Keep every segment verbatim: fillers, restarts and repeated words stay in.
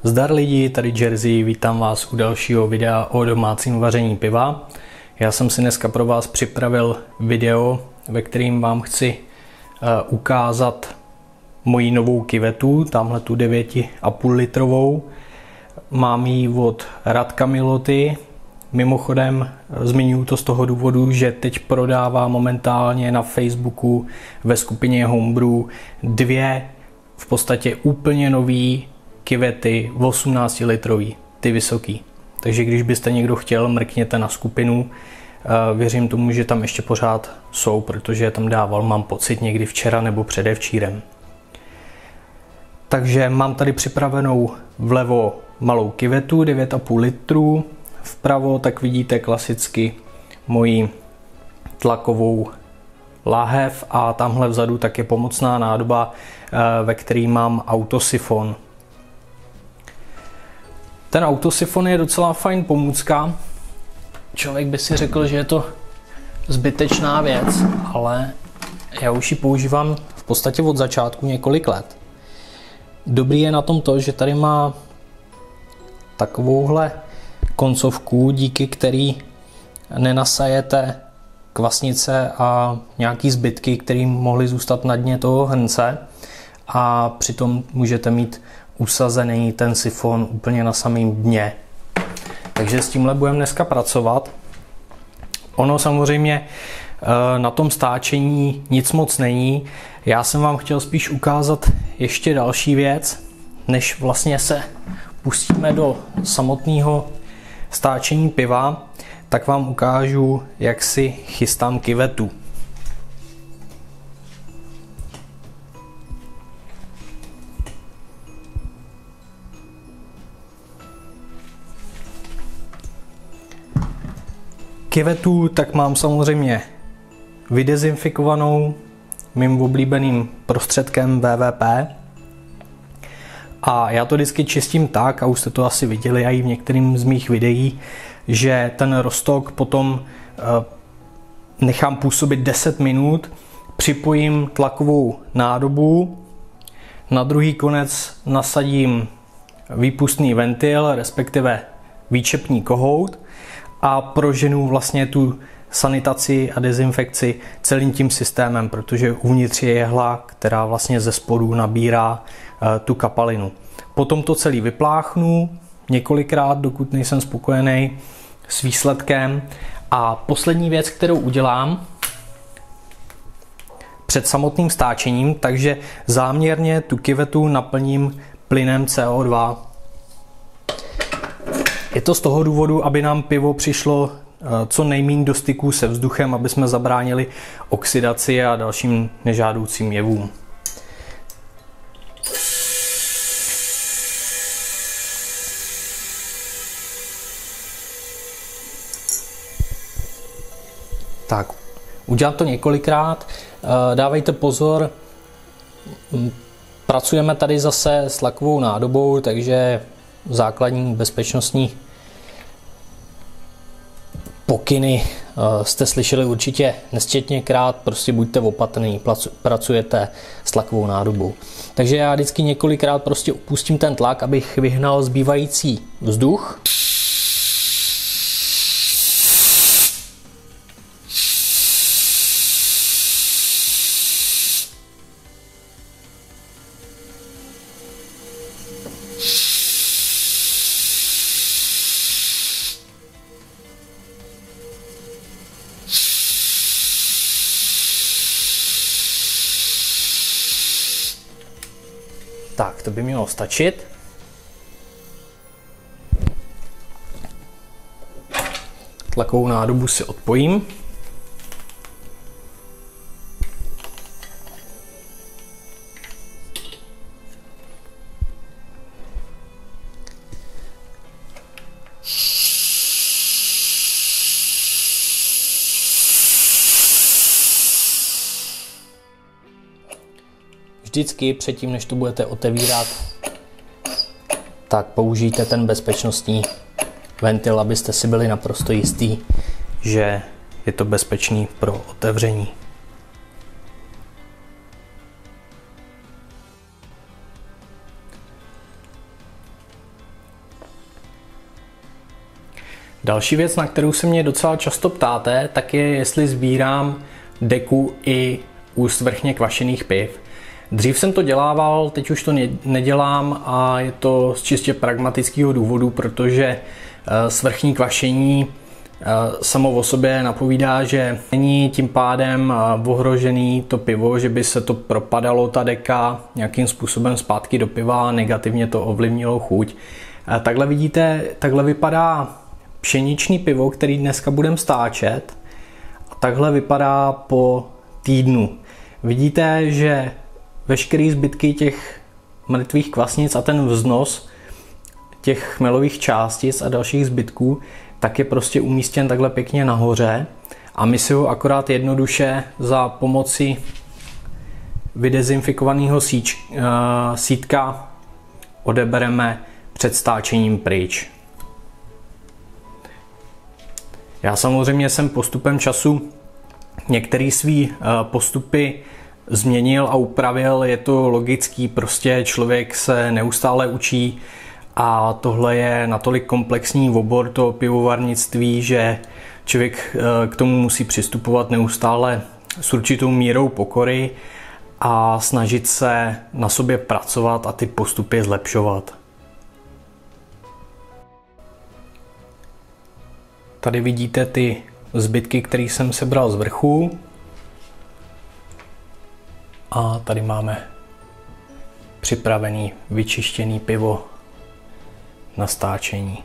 Zdar lidi, tady Jersey, vítám vás u dalšího videa o domácím vaření piva. Já jsem si dneska pro vás připravil video, ve kterým vám chci uh, ukázat moji novou kyvetu, tamhle tu devět a půl litrovou. Mám ji od Radka Miloty. Mimochodem zmiňuji to z toho důvodu, že teď prodává momentálně na Facebooku ve skupině Homebrew dvě v podstatě úplně nový kyvety osmnáct litrový, ty vysoký. Takže když byste někdo chtěl, mrkněte na skupinu. Věřím tomu, že tam ještě pořád jsou, protože je tam dával, mám pocit, někdy včera nebo předevčírem. Takže mám tady připravenou vlevo malou kyvetu devět a půl litru. Vpravo tak vidíte klasicky moji tlakovou láhev a tamhle vzadu tak je pomocná nádoba, ve který mám autosifon. Ten autosifon je docela fajn pomůcka. Člověk by si řekl, že je to zbytečná věc, ale já už ji používám v podstatě od začátku několik let. Dobrý je na tom to, že tady má takovouhle koncovku, díky který nenasajete kvasnice a nějaký zbytky, které mohly zůstat na dně toho hrnce, a přitom můžete mít usazený ten sifon úplně na samém dně. Takže s tímhle budeme dneska pracovat. Ono samozřejmě na tom stáčení nic moc není. Já jsem vám chtěl spíš ukázat ještě další věc, než vlastně se pustíme do samotného stáčení piva, tak vám ukážu, jak si chystám kyvetu. Kyvetu tak mám samozřejmě vydezinfikovanou mým oblíbeným prostředkem W W P. A já to vždycky čistím tak, a už jste to asi viděli i v některým z mých videí, že ten roztok potom nechám působit deset minut, připojím tlakovou nádobu, na druhý konec nasadím výpustný ventil, respektive výčepní kohout, a proženu vlastně tu sanitaci a dezinfekci celým tím systémem, protože uvnitř je jehla, která vlastně ze spodu nabírá uh, tu kapalinu. Potom to celý vypláchnu několikrát, dokud nejsem spokojený s výsledkem. A poslední věc, kterou udělám před samotným stáčením, takže záměrně tu kyvetu naplním plynem C O dva. Je to z toho důvodu, aby nám pivo přišlo co nejméně do styku se vzduchem, aby jsme zabránili oxidaci a dalším nežádoucím jevům. Tak, udělám to několikrát, dávejte pozor, pracujeme tady zase s tlakovou nádobou, takže základní bezpečnostní pokyny jste slyšeli určitě nesčetněkrát, prostě buďte opatrní, pracujete s tlakovou nádobou. Takže já vždycky několikrát prostě upustím ten tlak, abych vyhnal zbývající vzduch. Tak, to by mělo stačit. Tlakovou nádobu si odpojím. Vždycky předtím, než to budete otevírat, tak použijte ten bezpečnostní ventil, abyste si byli naprosto jistí, že je to bezpečný pro otevření. Další věc, na kterou se mě docela často ptáte, tak je, jestli sbírám deku i u svrchně kvašených piv. Dřív jsem to dělával, teď už to nedělám a je to z čistě pragmatického důvodu, protože svrchní kvašení samo o sobě napovídá, že není tím pádem ohrožený to pivo, že by se to propadalo, ta deka, nějakým způsobem zpátky do piva a negativně to ovlivnilo chuť. Takhle vidíte, takhle vypadá pšeničný pivo, který dneska budeme stáčet. A takhle vypadá po týdnu. Vidíte, že veškerý zbytky těch mrtvých kvasnic a ten vznos těch chmelových částic a dalších zbytků tak je prostě umístěn takhle pěkně nahoře a my si ho akorát jednoduše za pomoci vydezinfikovaného síč, uh, sítka odebereme před stáčením pryč. Já samozřejmě jsem postupem času některé svý uh, postupy změnil a upravil, je to logický, prostě člověk se neustále učí a tohle je natolik komplexní obor toho pivovarnictví, že člověk k tomu musí přistupovat neustále s určitou mírou pokory a snažit se na sobě pracovat a ty postupy zlepšovat. Tady vidíte ty zbytky, které jsem sebral z vrchu. A tady máme připravený, vyčištěný pivo na stáčení.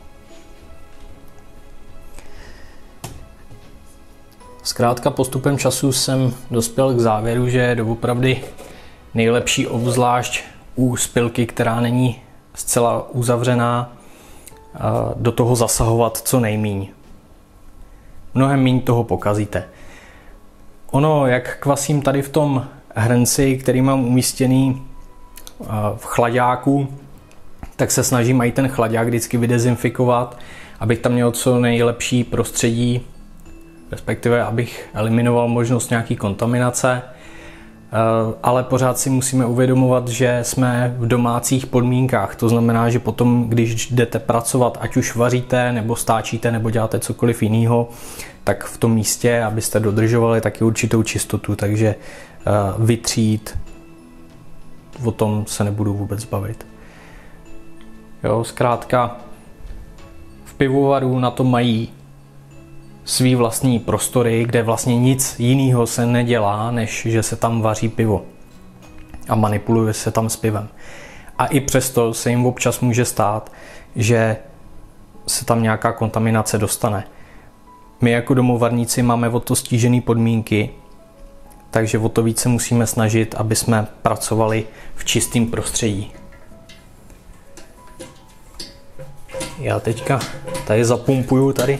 Zkrátka postupem času jsem dospěl k závěru, že je doopravdy nejlepší, obzvlášť u spilky, která není zcela uzavřená, do toho zasahovat co nejmíň. Mnohem míň toho pokazíte. Ono, jak kvasím tady v tom hrnci, který mám umístěný v chlaďáku, tak se snažím i ten chlaďák vždycky vydezinfikovat, abych tam měl co nejlepší prostředí, respektive abych eliminoval možnost nějaký kontaminace. Ale pořád si musíme uvědomovat, že jsme v domácích podmínkách. To znamená, že potom, když jdete pracovat, ať už vaříte, nebo stáčíte, nebo děláte cokoliv jiného, tak v tom místě, abyste dodržovali taky určitou čistotu, takže vytřít, o tom se nebudu vůbec bavit. Jo, zkrátka v pivovaru na to mají svý vlastní prostory, kde vlastně nic jiného se nedělá, než že se tam vaří pivo a manipuluje se tam s pivem. A i přesto se jim občas může stát, že se tam nějaká kontaminace dostane. My jako domovarníci máme o to stížené podmínky, takže o to více musíme snažit, aby jsme pracovali v čistém prostředí. Já teďka tady zapumpuju tady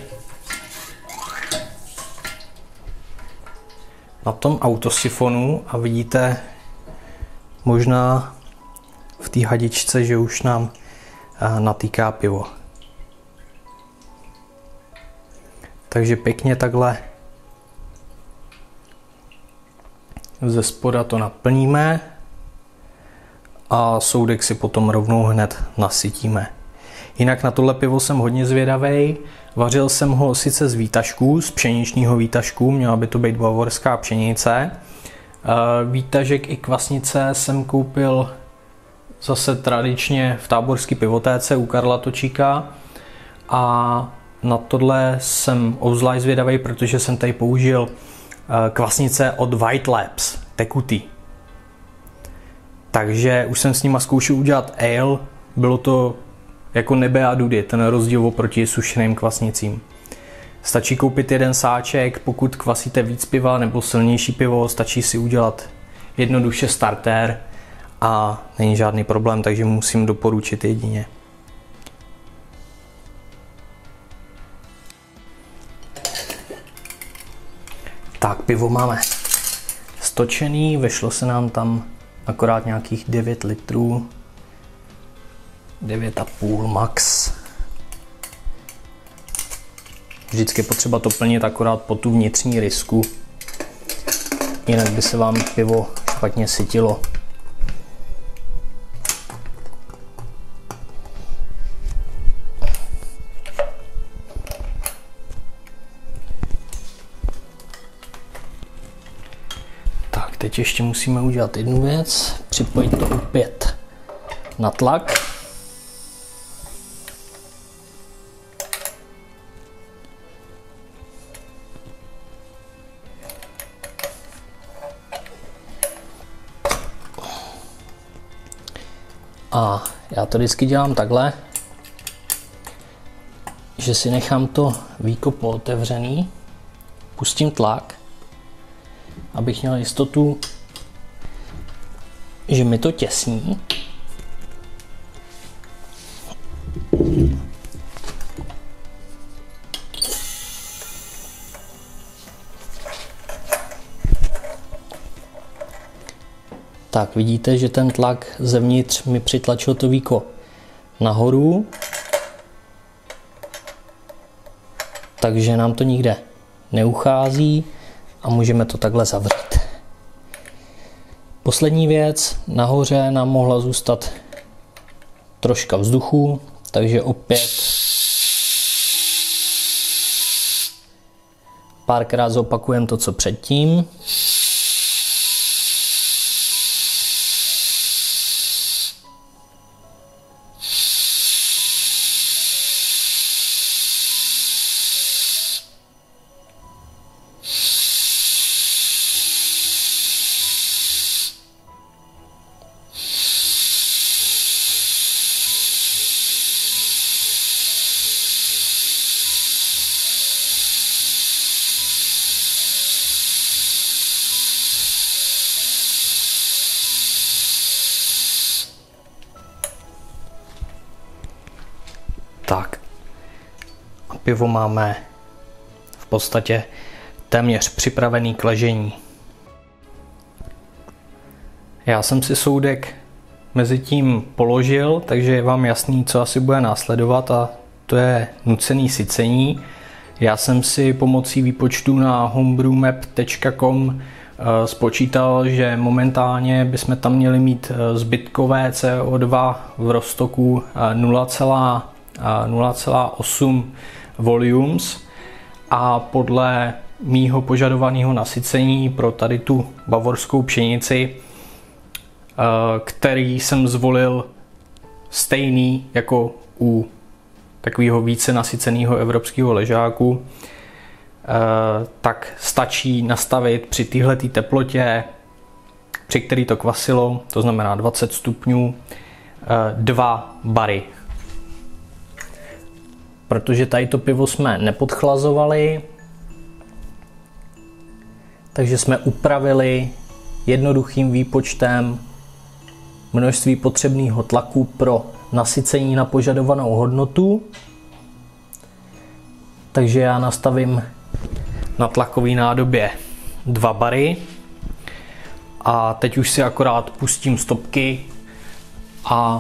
na tom autosifonu a vidíte možná v té hadičce, že už nám natýká pivo. Takže pěkně takhle ze spoda to naplníme a soudek si potom rovnou hned nasytíme. Jinak na tohle pivo jsem hodně zvědavej. Vařil jsem ho sice z výtažku, z pšeničního výtažku, měla by to být bavorská pšenice. Výtažek i kvasnice jsem koupil zase tradičně v táborské pivotéce u Karla Točíka a na tohle jsem obzvlášť zvědavej, protože jsem tady použil kvasnice od White Labs, tekutý. Takže už jsem s nima zkoušel udělat ale, bylo to jako nebe a dudy, ten rozdíl oproti sušeným kvasnicím. Stačí koupit jeden sáček, pokud kvasíte víc piva nebo silnější pivo, stačí si udělat jednoduše starter a není žádný problém, takže musím doporučit jedině. Tak, pivo máme stočený, vešlo se nám tam akorát nějakých devět litrů. devět a půl max. Vždycky je potřeba to plnit akorát po tu vnitřní rysku, jinak by se vám pivo špatně sytilo. teď ještě musíme udělat jednu věc, připojit to opět na tlak. A já to vždycky dělám takhle, že si nechám to víko pootevřený, pustím tlak, abych měl jistotu, že mi to těsní. Tak vidíte, že ten tlak zevnitř mi přitlačil to víko nahoru, takže nám to nikde neuchází a můžeme to takhle zavřít. Poslední věc, nahoře nám mohla zůstat troška vzduchu, takže opět párkrát zopakujeme to, co předtím. Tak, a pivo máme v podstatě téměř připravený k ležení. Já jsem si soudek mezi tím položil, takže je vám jasný, co asi bude následovat, a to je nucený sycení. Já jsem si pomocí výpočtu na homebrewmap tečka com spočítal, že momentálně bychom tam měli mít zbytkové C O dva v roztoku nula celá osm volumes a podle mýho požadovaného nasycení pro tady tu bavorskou pšenici, který jsem zvolil stejný jako u takového více nasyceného evropského ležáku, tak stačí nastavit při téhleté teplotě, při který to kvasilo, to znamená dvacet stupňů, dva bary. Protože tady to pivo jsme nepodchlazovali, takže jsme upravili jednoduchým výpočtem množství potřebného tlaku pro nasycení na požadovanou hodnotu. Takže já nastavím na tlakové nádobě dva bary a teď už si akorát pustím stopky a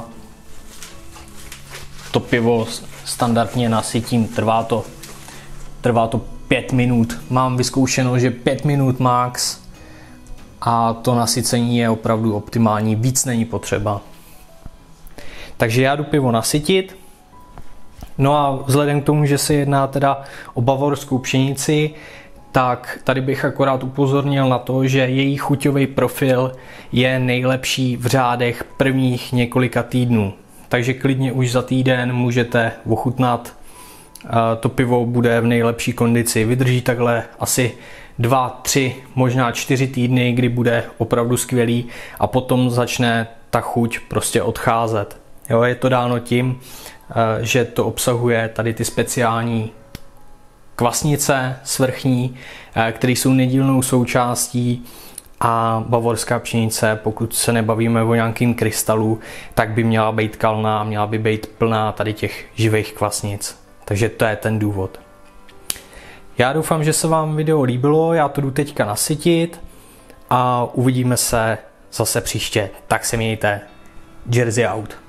to pivo standardně nasytím. Trvá to, trvá to pět minut. Mám vyzkoušeno, že pět minut max a to nasycení je opravdu optimální, víc není potřeba. Takže já jdu pivo nasytit. No a vzhledem k tomu, že se jedná teda o bavorskou pšenici, tak tady bych akorát upozornil na to, že její chuťový profil je nejlepší v řádech prvních několika týdnů. Takže klidně už za týden můžete ochutnat. To pivo bude v nejlepší kondici. Vydrží takhle asi dva, tři, možná čtyři týdny, kdy bude opravdu skvělý a potom začne ta chuť prostě odcházet. Jo, je to dáno tím, že to obsahuje tady ty speciální kvasnice svrchní, které jsou nedílnou součástí, a bavorská pšenice, pokud se nebavíme o nějakým krystalu, tak by měla být kalná, měla by být plná tady těch živých kvasnic. Takže to je ten důvod. Já doufám, že se vám video líbilo, já to jdu teďka nasytit a uvidíme se zase příště. Tak se mějte. Jersey out.